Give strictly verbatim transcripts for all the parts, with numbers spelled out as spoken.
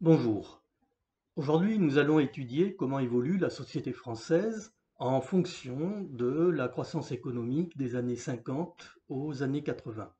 Bonjour. Aujourd'hui, nous allons étudier comment évolue la société française en fonction de la croissance économique des années cinquante aux années quatre-vingts.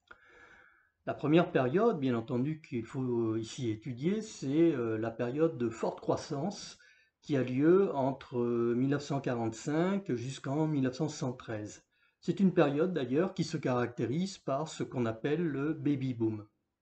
La première période, bien entendu, qu'il faut ici étudier, c'est euh, la période de forte croissance qui a lieu entre euh, mille neuf cent quarante-cinq jusqu'en mille neuf cent soixante-treize. C'est une période d'ailleurs qui se caractérise par ce qu'on appelle le baby boom.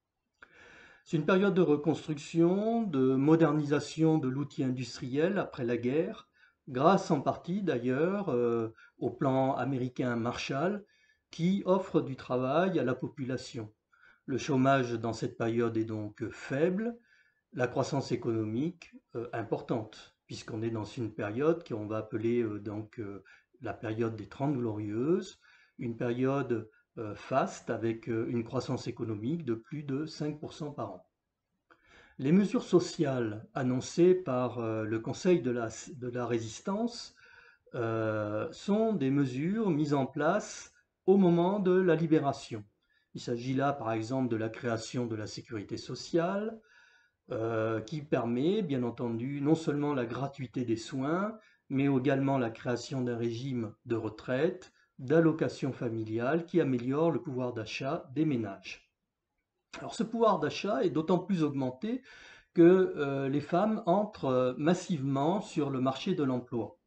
C'est une période de reconstruction, de modernisation de l'outil industriel après la guerre, grâce en partie d'ailleurs euh, au plan américain Marshall, qui offre du travail à la population. Le chômage dans cette période est donc faible, la croissance économique euh, importante, puisqu'on est dans une période qu'on va appeler euh, donc euh, la période des Trente Glorieuses, une période euh, faste avec euh, une croissance économique de plus de cinq pour cent par an. Les mesures sociales annoncées par euh, le Conseil de la, de la Résistance euh, sont des mesures mises en place au moment de la Libération. Il s'agit là, par exemple, de la création de la sécurité sociale, euh, qui permet, bien entendu, non seulement la gratuité des soins, mais également la création d'un régime de retraite, d'allocation familiale qui améliore le pouvoir d'achat des ménages. Alors ce pouvoir d'achat est d'autant plus augmenté que euh, les femmes entrent euh, massivement sur le marché de l'emploi.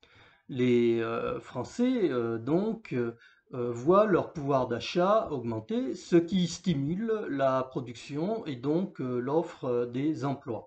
Les euh, Français, euh, donc, euh, euh, voient leur pouvoir d'achat augmenter, ce qui stimule la production et donc euh, l'offre euh, des emplois.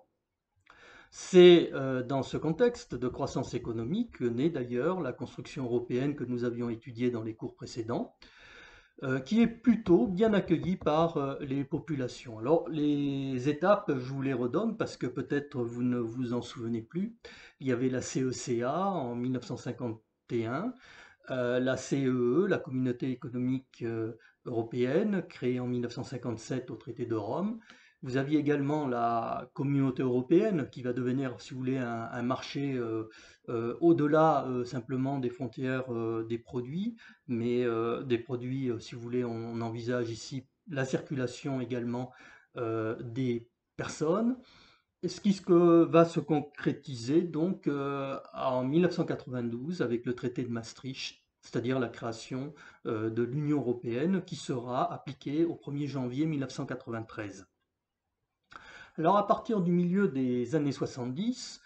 C'est euh, dans ce contexte de croissance économique que naît d'ailleurs la construction européenne que nous avions étudiée dans les cours précédents, euh, qui est plutôt bien accueilli par euh, les populations. Alors, les étapes, je vous les redonne parce que peut-être vous ne vous en souvenez plus. Il y avait la C E C A en mille neuf cent cinquante et un, euh, la C E E, la Communauté économique euh, européenne, créée en mille neuf cent cinquante-sept au traité de Rome. Vous aviez également la communauté européenne qui va devenir, si vous voulez, un, un marché euh, euh, au-delà euh, simplement des frontières euh, des produits, mais euh, des produits, euh, si vous voulez, on, on envisage ici la circulation également euh, des personnes. Et ce qui se- va se concrétiser donc euh, en mille neuf cent quatre-vingt-douze avec le traité de Maastricht, c'est-à-dire la création euh, de l'Union européenne qui sera appliquée au premier janvier mille neuf cent quatre-vingt-treize. Alors à partir du milieu des années soixante-dix,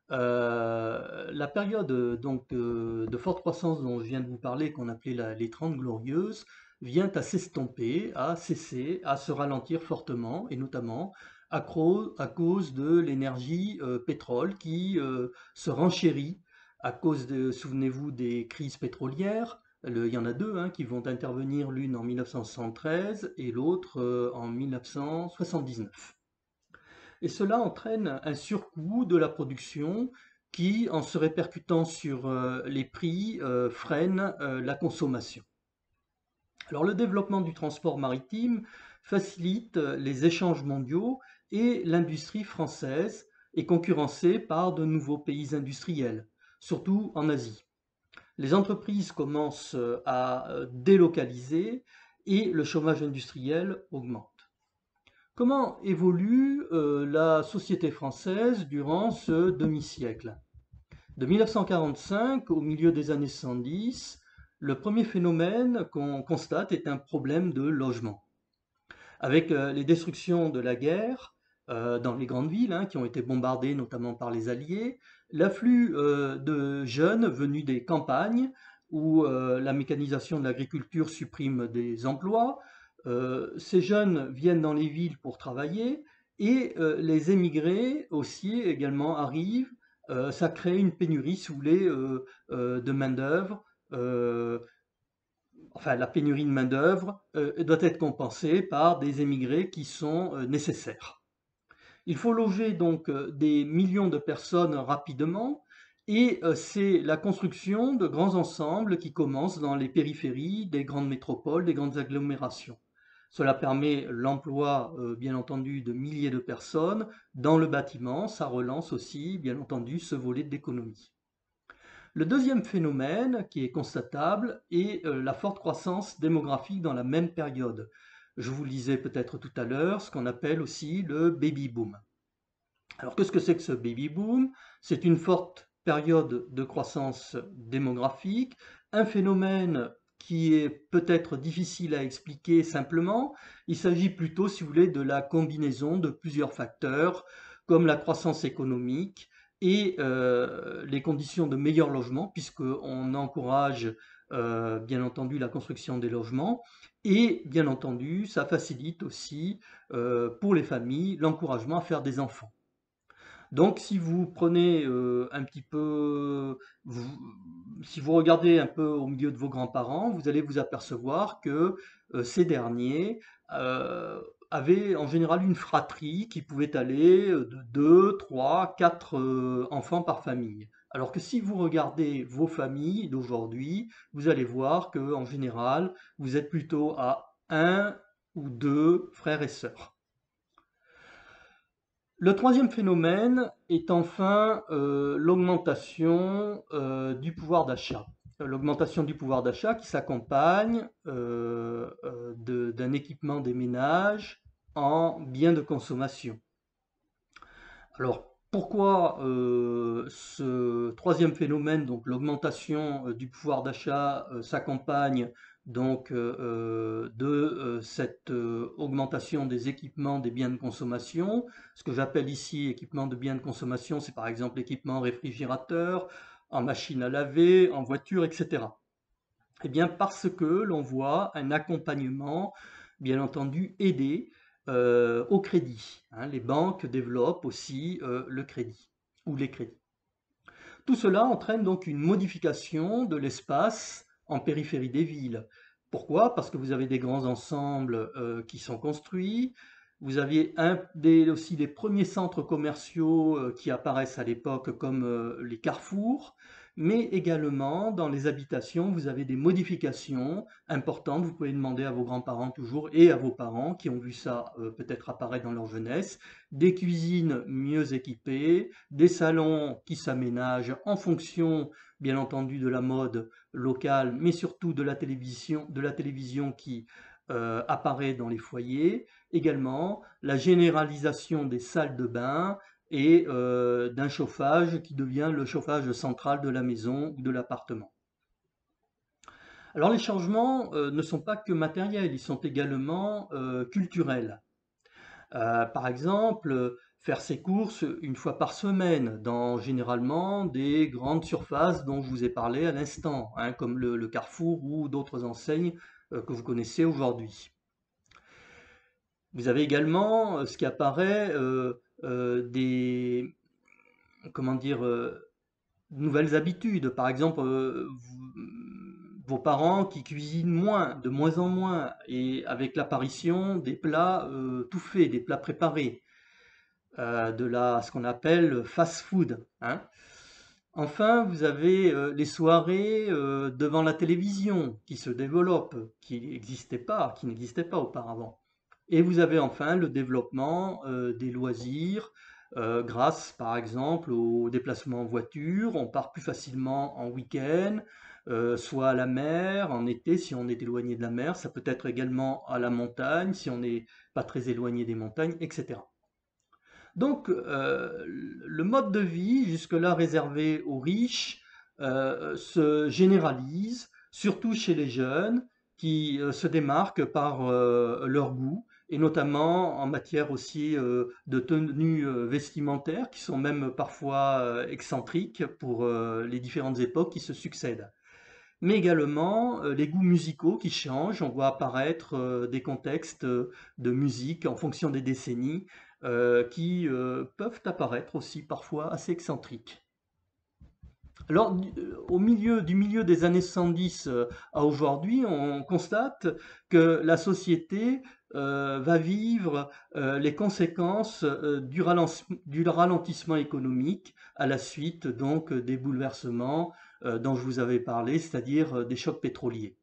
euh, la période euh, donc de, de forte croissance dont je viens de vous parler, qu'on appelait la- les Trente Glorieuses, vient à s'estomper, à cesser, à se ralentir fortement, et notamment à, cro- à cause de l'énergie euh, pétrole qui euh, se renchérit à cause de, souvenez-vous, des crises pétrolières. Le- il y en a deux hein, qui vont intervenir, l'une en mille neuf cent soixante-treize et l'autre euh, en mille neuf cent soixante-dix-neuf. Et cela entraîne un surcoût de la production qui, en se répercutant sur euh, les prix, euh, freine euh, la consommation. Alors le développement du transport maritime facilite euh, les échanges mondiaux et l'industrie française est concurrencée par de nouveaux pays industriels, surtout en Asie. Les entreprises commencent euh, à euh, délocaliser et le chômage industriel augmente. Comment évolue euh, la société française durant ce demi-siècle? De mille neuf cent quarante-cinq au milieu des années soixante-dix, le premier phénomène qu'on constate est un problème de logement. Avec euh, les destructions de la guerre euh, dans les grandes villes, hein, qui ont été bombardées notamment par les Alliés, l'afflux euh, de jeunes venus des campagnes, où euh, la mécanisation de l'agriculture supprime des emplois, euh, ces jeunes viennent dans les villes pour travailler, et euh, les émigrés aussi également arrivent. Euh, ça crée une pénurie, si vous voulez, euh, euh, de main-d'œuvre, euh, enfin la pénurie de main-d'œuvre euh, doit être compensée par des émigrés qui sont euh, nécessaires. Il faut loger donc euh, des millions de personnes rapidement et euh, c'est la construction de grands ensembles qui commencent dans les périphéries des grandes métropoles, des grandes agglomérations. Cela permet l'emploi, euh, bien entendu, de milliers de personnes dans le bâtiment. Ça relance aussi, bien entendu, ce volet d'économie. Le deuxième phénomène qui est constatable est euh, la forte croissance démographique dans la même période. Je vous le disais peut-être tout à l'heure, ce qu'on appelle aussi le baby boom. Alors qu'est-ce que c'est que ce baby boom? C'est une forte période de croissance démographique, un phénomène qui est peut-être difficile à expliquer simplement. Il s'agit plutôt, si vous voulez, de la combinaison de plusieurs facteurs, comme la croissance économique et euh, les conditions de meilleur logement, puisqu'on encourage euh, bien entendu la construction des logements, et bien entendu, ça facilite aussi euh, pour les familles l'encouragement à faire des enfants. Donc, si vous prenez euh, un petit peu, vous- si vous regardez un peu au milieu de vos grands-parents, vous allez vous apercevoir que euh, ces derniers euh, avaient en général une fratrie qui pouvait aller euh, de deux, trois, quatre euh, enfants par famille. Alors que si vous regardez vos familles d'aujourd'hui, vous allez voir que en général, vous êtes plutôt à un ou deux frères et sœurs. Le troisième phénomène est enfin euh, l'augmentation euh, du pouvoir d'achat. Euh, L'augmentation du pouvoir d'achat qui s'accompagne euh, euh, de- d'un équipement des ménages en biens de consommation. Alors, pourquoi euh, ce troisième phénomène, donc l'augmentation euh, du pouvoir d'achat, euh, s'accompagne donc euh, euh, de euh, cette euh, augmentation des équipements des biens de consommation? Ce que j'appelle ici équipement de biens de consommation, c'est par exemple l'équipement réfrigérateur, en machine à laver, en voiture, et cetera. Eh bien, parce que l'on voit un accompagnement, bien entendu, aidé euh, au crédit, hein. Les banques développent aussi euh, le crédit ou les crédits. Tout cela entraîne donc une modification de l'espace en périphérie des villes. Pourquoi? Parce que vous avez des grands ensembles euh, qui sont construits. Vous aviez un des, aussi les premiers centres commerciaux euh, qui apparaissent à l'époque comme euh, les carrefours, mais également dans les habitations, vous avez des modifications importantes. Vous pouvez demander à vos grands-parents toujours et à vos parents qui ont vu ça euh, peut-être apparaître dans leur jeunesse, des cuisines mieux équipées, des salons qui s'aménagent en fonction, bien entendu, de la mode locale, mais surtout de la télévision, de la télévision qui euh, apparaît dans les foyers. Également, la généralisation des salles de bain et euh, d'un chauffage qui devient le chauffage central de la maison ou de l'appartement. Alors les changements euh, ne sont pas que matériels, ils sont également euh, culturels. Euh, par exemple, faire ses courses une fois par semaine dans généralement des grandes surfaces dont je vous ai parlé à l'instant, hein, comme le, le Carrefour ou d'autres enseignes euh, que vous connaissez aujourd'hui. Vous avez également euh, ce qui apparaît euh, euh, des comment dire euh, nouvelles habitudes. Par exemple, euh, vous- vos parents qui cuisinent moins, de moins en moins, et avec l'apparition des plats euh, tout faits, des plats préparés. Euh, de la, ce qu'on appelle fast-food, hein. Enfin, vous avez euh, les soirées euh, devant la télévision qui se développent, qui n'existaient pas, qui n'existaient pas auparavant. Et vous avez enfin le développement euh, des loisirs euh, grâce, par exemple, au déplacement en voiture. On part plus facilement en week-end, euh, soit à la mer, en été si on est éloigné de la mer. Ça peut être également à la montagne si on n'est pas très éloigné des montagnes, et cetera. Donc, euh, le mode de vie, jusque-là réservé aux riches, euh, se généralise, surtout chez les jeunes, qui euh, se démarquent par euh, leur goût, et notamment en matière aussi euh, de tenues euh, vestimentaires, qui sont même parfois euh, excentriques pour euh, les différentes époques qui se succèdent. Mais également euh, les goûts musicaux qui changent. On voit apparaître euh, des contextes euh, de musique en fonction des décennies euh, qui euh, peuvent apparaître aussi parfois assez excentriques. Alors, euh, au milieu du milieu des années soixante-dix euh, à aujourd'hui, on constate que la société euh, va vivre euh, les conséquences euh, du, ralenti- du ralentissement économique à la suite donc des bouleversements euh, dont je vous avais parlé, c'est-à-dire euh, des chocs pétroliers.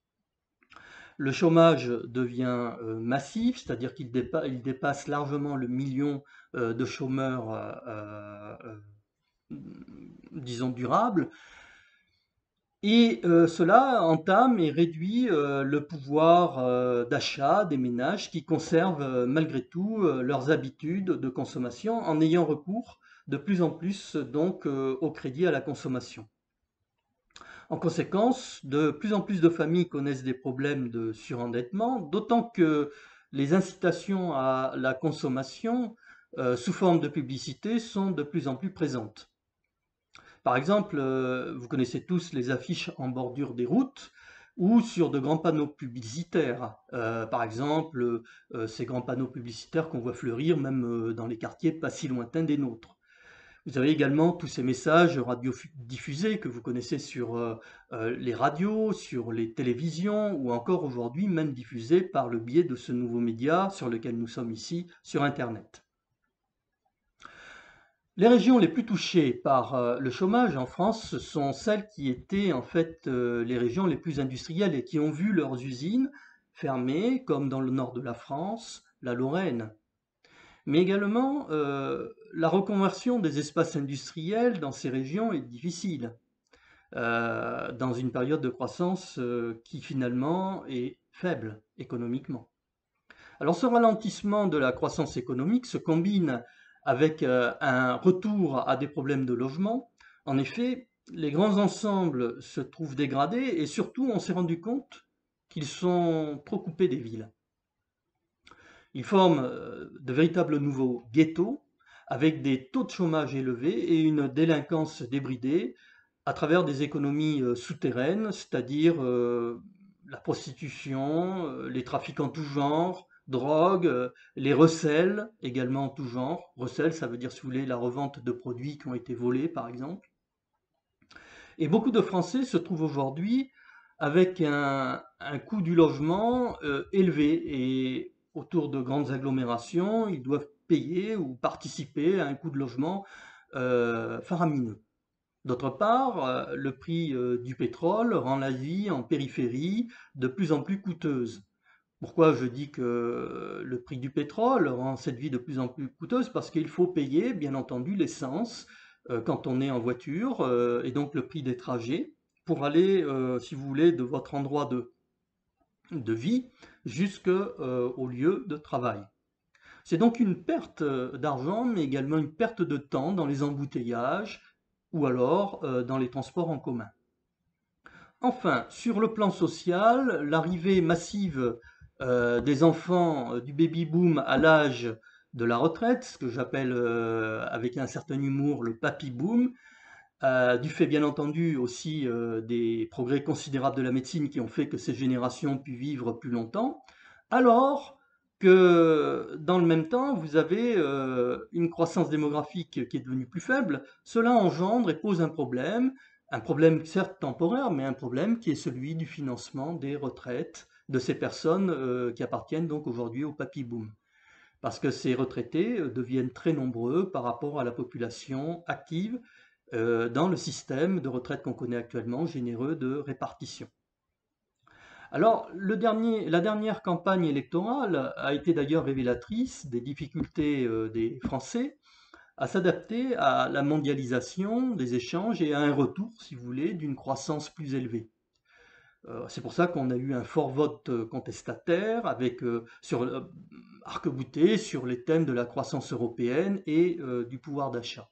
Le chômage devient euh, massif, c'est-à-dire qu'il dépa- il dépasse largement le million euh, de chômeurs, euh, euh, disons, durables. Et euh, cela entame et réduit euh, le pouvoir euh, d'achat des ménages qui conservent euh, malgré tout euh, leurs habitudes de consommation en ayant recours de plus en plus donc euh, au crédit à la consommation. En conséquence, de plus en plus de familles connaissent des problèmes de surendettement, d'autant que les incitations à la consommation euh, sous forme de publicité sont de plus en plus présentes. Par exemple, euh, vous connaissez tous les affiches en bordure des routes ou sur de grands panneaux publicitaires. Euh, par exemple, euh, ces grands panneaux publicitaires qu'on voit fleurir même euh, dans les quartiers pas si lointains des nôtres. Vous avez également tous ces messages radiodiffusés que vous connaissez sur euh, euh, les radios, sur les télévisions ou encore aujourd'hui même diffusés par le biais de ce nouveau média sur lequel nous sommes ici, sur Internet. Les régions les plus touchées par euh, le chômage en France, ce sont celles qui étaient en fait euh, les régions les plus industrielles et qui ont vu leurs usines fermer, comme dans le nord de la France, la Lorraine. Mais également, euh, la reconversion des espaces industriels dans ces régions est difficile, euh, dans une période de croissance euh, qui finalement est faible économiquement. Alors ce ralentissement de la croissance économique se combine avec euh, un retour à des problèmes de logement. En effet, les grands ensembles se trouvent dégradés et surtout on s'est rendu compte qu'ils sont trop coupés des villes. Ils forment euh, de véritables nouveaux ghettos avec des taux de chômage élevés et une délinquance débridée à travers des économies euh, souterraines, c'est-à-dire euh, la prostitution, euh, les trafics en tout genre, drogue, euh, les recels également en tout genre. Recel, ça veut dire, si vous voulez, la revente de produits qui ont été volés, par exemple. Et beaucoup de Français se trouvent aujourd'hui avec un, un coût du logement euh, élevé et autour de grandes agglomérations, ils doivent payer ou participer à un coût de logement euh, faramineux. D'autre part, euh, le prix euh, du pétrole rend la vie en périphérie de plus en plus coûteuse. Pourquoi je dis que le prix du pétrole rend cette vie de plus en plus coûteuse? Parce qu'il faut payer, bien entendu, l'essence euh, quand on est en voiture euh, et donc le prix des trajets pour aller, euh, si vous voulez, de votre endroit de, de vie jusqu'au euh, lieu de travail. C'est donc une perte euh, d'argent, mais également une perte de temps dans les embouteillages ou alors euh, dans les transports en commun. Enfin, sur le plan social, l'arrivée massive euh, des enfants euh, du baby-boom à l'âge de la retraite, ce que j'appelle euh, avec un certain humour le papy-boom, euh, du fait bien entendu aussi euh, des progrès considérables de la médecine qui ont fait que ces générations ont pu vivre plus longtemps, alors que dans le même temps, vous avez euh, une croissance démographique qui est devenue plus faible, cela engendre et pose un problème, un problème certes temporaire, mais un problème qui est celui du financement des retraites de ces personnes euh, qui appartiennent donc aujourd'hui au papy-boom. Parce que ces retraités euh, deviennent très nombreux par rapport à la population active euh, dans le système de retraite qu'on connaît actuellement, généreux de répartition. Alors, le dernier, la dernière campagne électorale a été d'ailleurs révélatrice des difficultés euh, des Français à s'adapter à la mondialisation des échanges et à un retour, si vous voulez, d'une croissance plus élevée. Euh, c'est pour ça qu'on a eu un fort vote euh, contestataire avec euh, sur euh, arc-bouté sur les thèmes de la croissance européenne et euh, du pouvoir d'achat.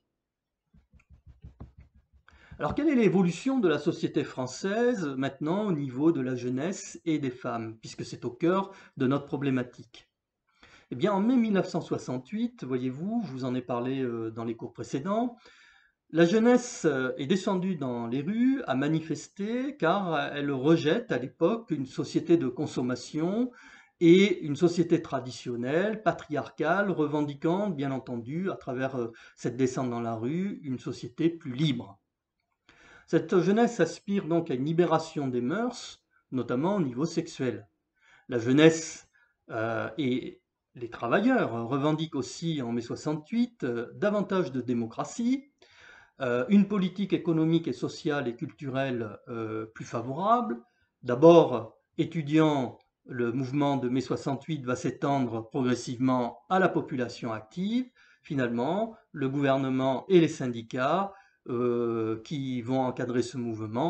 Alors, quelle est l'évolution de la société française maintenant au niveau de la jeunesse et des femmes, puisque c'est au cœur de notre problématique? Eh bien, en mai mille neuf cent soixante-huit, voyez-vous, je vous en ai parlé euh, dans les cours précédents, la jeunesse euh, est descendue dans les rues à manifester car euh, elle rejette à l'époque une société de consommation et une société traditionnelle, patriarcale, revendiquant bien entendu à travers euh, cette descente dans la rue une société plus libre. Cette jeunesse aspire donc à une libération des mœurs, notamment au niveau sexuel. La jeunesse euh, et les travailleurs revendiquent aussi en mai soixante-huit euh, davantage de démocratie, euh, une politique économique et sociale et culturelle euh, plus favorable. D'abord, étudiant, le mouvement de mai soixante-huit va s'étendre progressivement à la population active. Finalement, le gouvernement et les syndicats euh, qui vont encadrer ce mouvement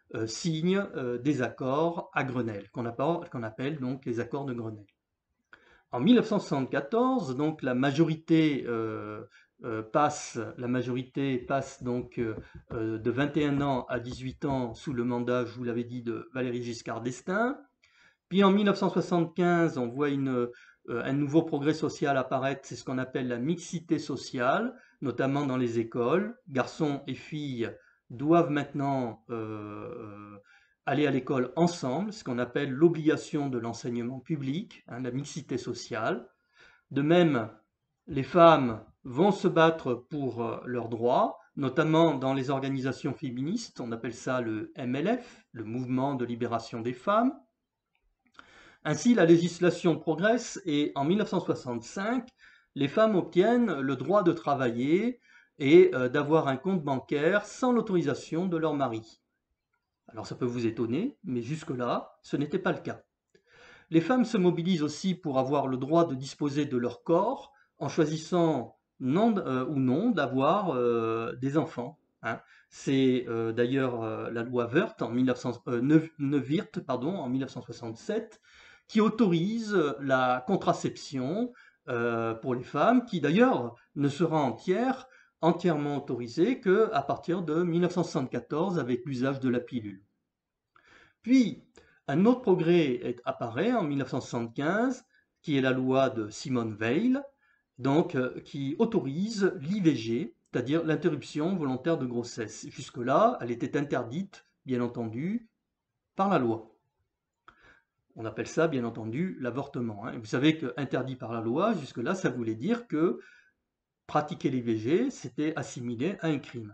euh, signent euh, des accords à Grenelle, qu'on appelle, qu'on appelle donc les accords de Grenelle. En mille neuf cent soixante-quatorze, donc la majorité euh, euh, passe, la majorité passe donc euh, euh, de vingt et un ans à dix-huit ans sous le mandat, je vous l'avais dit, de Valéry Giscard d'Estaing. Puis en mille neuf cent soixante-quinze, on voit une, euh, un nouveau progrès social apparaître, c'est ce qu'on appelle la mixité sociale, notamment dans les écoles. Garçons et filles doivent maintenant euh, aller à l'école ensemble, ce qu'on appelle l'obligation de l'enseignement public, hein, la mixité sociale. De même, les femmes vont se battre pour euh, leurs droits, notamment dans les organisations féministes, on appelle ça le M L F, le Mouvement de libération des femmes. Ainsi, la législation progresse et en mille neuf cent soixante-cinq, les femmes obtiennent le droit de travailler et euh, d'avoir un compte bancaire sans l'autorisation de leur mari. Alors ça peut vous étonner, mais jusque-là, ce n'était pas le cas. Les femmes se mobilisent aussi pour avoir le droit de disposer de leur corps en choisissant non, euh, ou non d'avoir euh, des enfants. Hein. C'est euh, d'ailleurs euh, la loi Wirth en, mille neuf cents, euh, Neuwirth, pardon, en mille neuf cent soixante-sept qui autorise la contraception euh, pour les femmes, qui d'ailleurs ne sera entière, entièrement autorisée qu'à partir de mille neuf cent soixante-quatorze avec l'usage de la pilule. Puis, un autre progrès apparaît en mille neuf cent soixante-quinze, qui est la loi de Simone Veil, donc, euh, qui autorise l'I V G, c'est-à-dire l'interruption volontaire de grossesse. Jusque-là, elle était interdite, bien entendu, par la loi. On appelle ça, bien entendu, l'avortement. Hein. Vous savez que interdit par la loi, jusque-là, ça voulait dire que pratiquer l'I V G, c'était assimilé à un crime.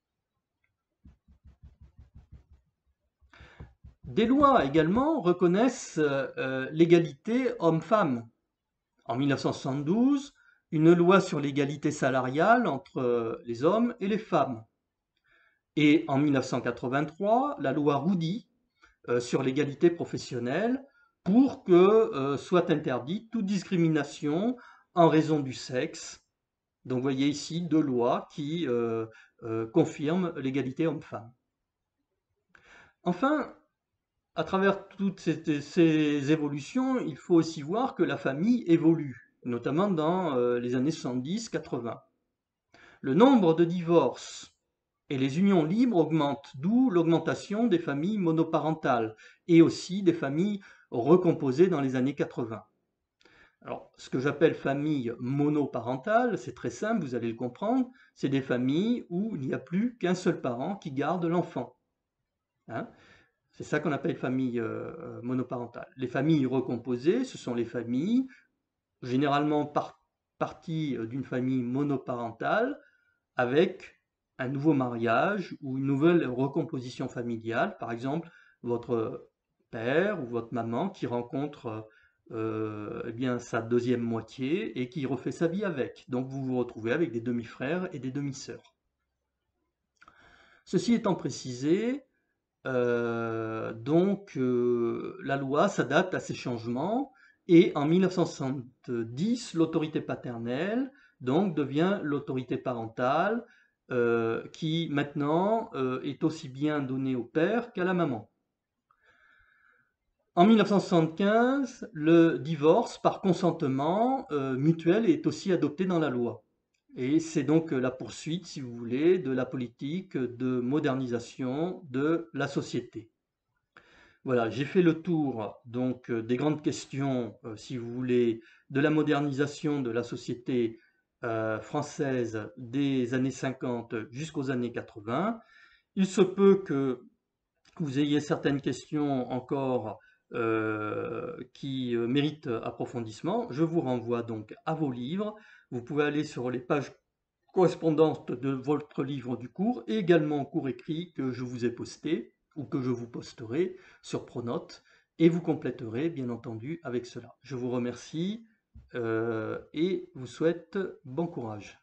Des lois également reconnaissent euh, l'égalité homme-femme. En mille neuf cent soixante-douze, une loi sur l'égalité salariale entre les hommes et les femmes. Et en mille neuf cent quatre-vingt-trois, la loi Roudy euh, sur l'égalité professionnelle pour que euh, soit interdite toute discrimination en raison du sexe. Donc vous voyez ici deux lois qui euh, euh, confirment l'égalité homme-femme. Enfin, à travers toutes ces, ces, évolutions, il faut aussi voir que la famille évolue, notamment dans euh, les années soixante-dix quatre-vingts. Le nombre de divorces et les unions libres augmentent, d'où l'augmentation des familles monoparentales et aussi des familles recomposées dans les années quatre-vingts. Alors, ce que j'appelle famille monoparentale, c'est très simple, vous allez le comprendre, c'est des familles où il n'y a plus qu'un seul parent qui garde l'enfant. Hein? C'est ça qu'on appelle famille euh, monoparentale. Les familles recomposées, ce sont les familles généralement par, parties d'une famille monoparentale avec un nouveau mariage ou une nouvelle recomposition familiale. Par exemple, votre père ou votre maman qui rencontre euh, eh bien, sa deuxième moitié et qui refait sa vie avec. Donc vous vous retrouvez avec des demi-frères et des demi-sœurs. Ceci étant précisé, euh, donc euh, la loi s'adapte à ces changements et en mille neuf cent soixante-dix, l'autorité paternelle donc devient l'autorité parentale euh, qui maintenant euh, est aussi bien donnée au père qu'à la maman. En mille neuf cent soixante-quinze, le divorce par consentement euh, mutuel est aussi adopté dans la loi. Et c'est donc la poursuite, si vous voulez, de la politique de modernisation de la société. Voilà, j'ai fait le tour donc euh, des grandes questions, euh, si vous voulez, de la modernisation de la société euh, française des années cinquante jusqu'aux années quatre-vingts. Il se peut que vous ayez certaines questions encore euh, qui euh, méritent approfondissement. Je vous renvoie donc à vos livres. Vous pouvez aller sur les pages correspondantes de votre livre du cours et également au cours écrit que je vous ai posté ou que je vous posterai sur Pronote et vous compléterez bien entendu avec cela. Je vous remercie euh, et vous souhaite bon courage.